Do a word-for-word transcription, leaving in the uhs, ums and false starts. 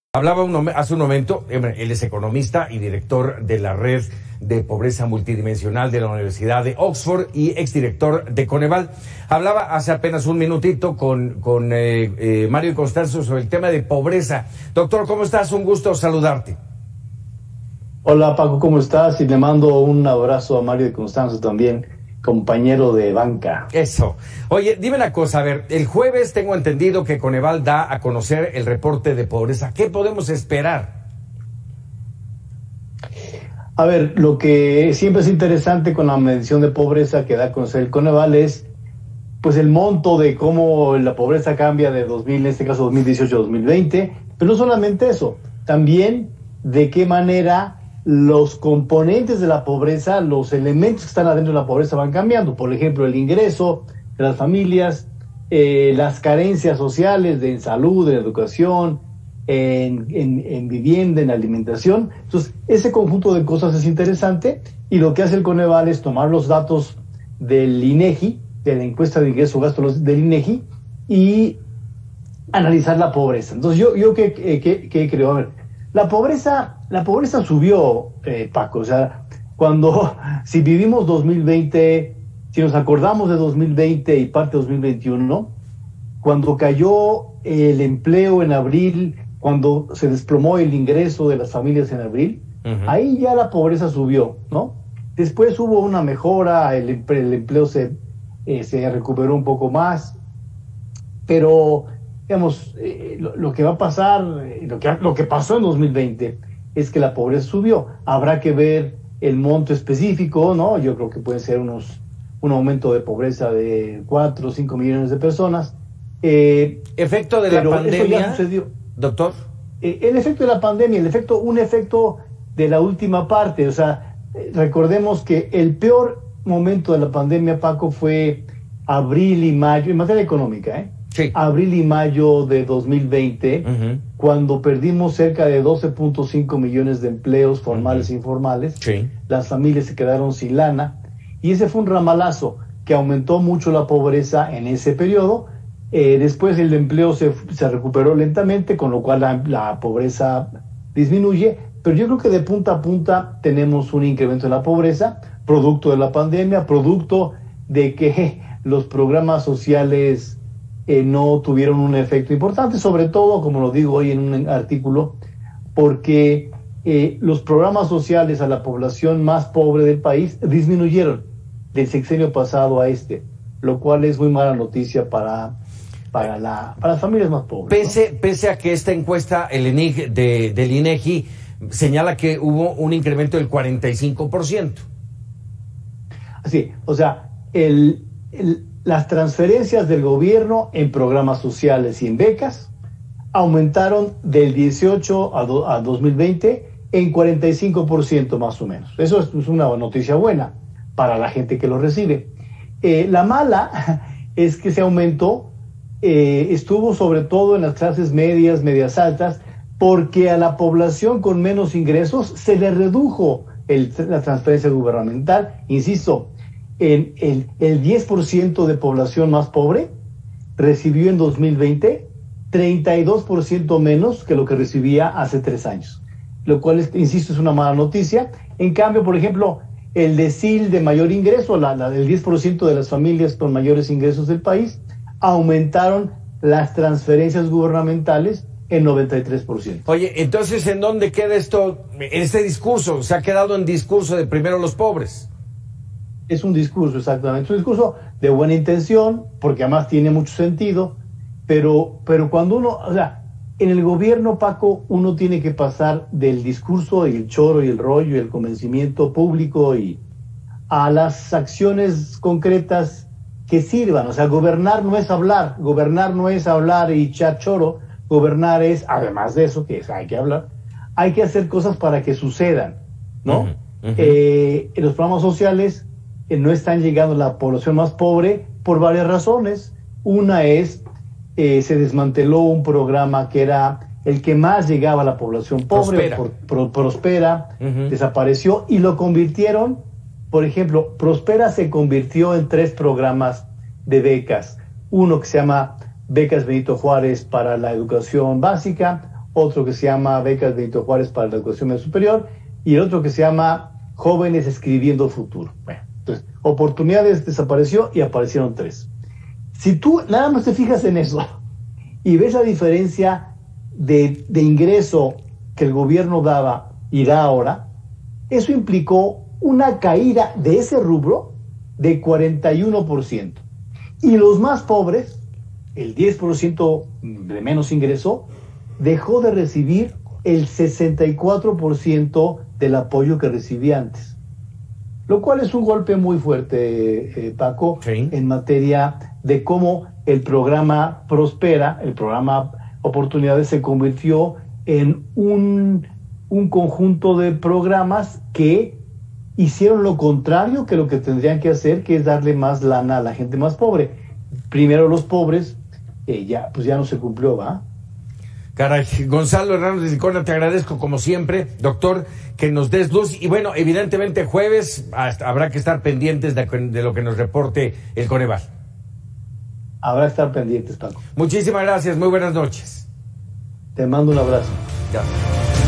Hablaba un, hace un momento, él es economista y director de la Red de Pobreza Multidimensional de la Universidad de Oxford y exdirector de Coneval. Hablaba hace apenas un minutito con, con eh, eh, Mario y Constanzo sobre el tema de pobreza. Doctor, ¿cómo estás? Un gusto saludarte. Hola Paco, ¿cómo estás? Y le mando un abrazo a Mario y Constanzo también, compañero de banca. Eso. Oye, dime una cosa, a ver, el jueves tengo entendido que Coneval da a conocer el reporte de pobreza. ¿Qué podemos esperar? A ver, lo que siempre es interesante con la medición de pobreza que da a conocer el Coneval es pues el monto de cómo la pobreza cambia de dos mil, en este caso dos mil dieciocho a dos mil veinte, pero no solamente eso, también de qué manera los componentes de la pobreza, los elementos que están adentro de la pobreza van cambiando. Por ejemplo, el ingreso de las familias, eh, las carencias sociales de en salud, en educación, en, en, en vivienda, en alimentación. Entonces, ese conjunto de cosas es interesante, y lo que hace el Coneval es tomar los datos del INEGI, de la encuesta de ingreso-gasto del INEGI, y analizar la pobreza. Entonces, yo, yo ¿qué, qué, qué creo? A ver, la pobreza, la pobreza subió, eh, Paco. O sea, cuando, si vivimos dos mil veinte, si nos acordamos de dos mil veinte y parte de dos mil veintiuno, cuando cayó el empleo en abril, cuando se desplomó el ingreso de las familias en abril, uh-huh. ahí ya la pobreza subió, ¿no? Después hubo una mejora, el, el empleo se, eh, se recuperó un poco más, pero digamos, eh, lo, lo que va a pasar, eh, lo, que, lo que pasó en dos mil veinte es que la pobreza subió. Habrá que ver el monto específico, ¿no? Yo creo que puede ser unos un aumento de pobreza de cuatro o cinco millones de personas. Eh, ¿Efecto de la pandemia, ya sucedió. Doctor? Eh, el efecto de la pandemia, el efecto, un efecto de la última parte. O sea, eh, recordemos que el peor momento de la pandemia, Paco, fue abril y mayo, en materia económica, ¿eh? Sí. Abril y mayo de dos mil veinte, uh-huh. cuando perdimos cerca de doce punto cinco millones de empleos formales uh-huh. e informales. Sí. Las familias se quedaron sin lana, y ese fue un ramalazo que aumentó mucho la pobreza en ese periodo. Eh, después el empleo se, se recuperó lentamente, con lo cual la, la pobreza disminuye, pero yo creo que de punta a punta tenemos un incremento de la pobreza, producto de la pandemia, producto de que los programas sociales Eh, no tuvieron un efecto importante, sobre todo, como lo digo hoy en un artículo, porque eh, los programas sociales a la población más pobre del país disminuyeron del sexenio pasado a este, lo cual es muy mala noticia para, para, la, para las familias más pobres. Pese, ¿no? pese a que esta encuesta, el I N E G de, del INEGI, señala que hubo un incremento del cuarenta y cinco por ciento. Sí, o sea, el... el las transferencias del gobierno en programas sociales y en becas aumentaron del dieciocho a, do, a dos mil veinte en cuarenta y cinco por ciento más o menos. Eso es una noticia buena para la gente que lo recibe. Eh, la mala es que ese aumento eh, estuvo sobre todo en las clases medias, medias altas, porque a la población con menos ingresos se le redujo el, la transferencia gubernamental. Insisto, El, el, el diez por ciento de población más pobre recibió en dos mil veinte treinta y dos por ciento menos que lo que recibía hace tres años, lo cual, es, insisto, es una mala noticia. En cambio, por ejemplo, el decil de mayor ingreso, la, la, el diez por ciento de las familias con mayores ingresos del país, aumentaron las transferencias gubernamentales en noventa y tres por ciento. Oye, entonces, ¿en dónde queda esto? Este discurso se ha quedado en discurso de primero los pobres. Es un discurso, exactamente, es un discurso de buena intención, porque además tiene mucho sentido, pero, pero cuando uno, o sea, en el gobierno, Paco, uno tiene que pasar del discurso y el choro y el rollo y el convencimiento público y a las acciones concretas que sirvan. O sea, gobernar no es hablar, gobernar no es hablar y echar choro, gobernar es, además de eso, que es, hay que hablar, hay que hacer cosas para que sucedan, ¿no? Uh-huh, uh-huh. Eh, en los programas sociales no están llegando a la población más pobre por varias razones. Una es, eh, se desmanteló un programa que era el que más llegaba a la población pobre, Prospera, por, pro, Prospera uh-huh. desapareció, y lo convirtieron, por ejemplo, Prospera se convirtió en tres programas de becas. Uno que se llama Becas Benito Juárez para la educación básica, otro que se llama Becas Benito Juárez para la Educación Media Superior y el otro que se llama Jóvenes Escribiendo Futuro. Bueno, entonces, oportunidades desapareció y aparecieron tres. Si tú nada más te fijas en eso y ves la diferencia de, de ingreso que el gobierno daba y da ahora, eso implicó una caída de ese rubro de cuarenta y uno por ciento. Y los más pobres, el diez por ciento de menos ingreso, dejó de recibir el sesenta y cuatro por ciento del apoyo que recibía antes. Lo cual es un golpe muy fuerte, eh, Paco, sí, en materia de cómo el programa Prospera, el programa Oportunidades, se convirtió en un, un conjunto de programas que hicieron lo contrario que lo que tendrían que hacer, que es darle más lana a la gente más pobre. Primero los pobres, eh, ya, pues ya no se cumplió, ¿va? Caray, Gonzalo Hernández Licona, te agradezco como siempre, doctor, que nos des luz. Y bueno, evidentemente jueves hasta, habrá que estar pendientes de, de lo que nos reporte el Coneval. Habrá que estar pendientes, Paco. Muchísimas gracias, muy buenas noches. Te mando un abrazo. Ya.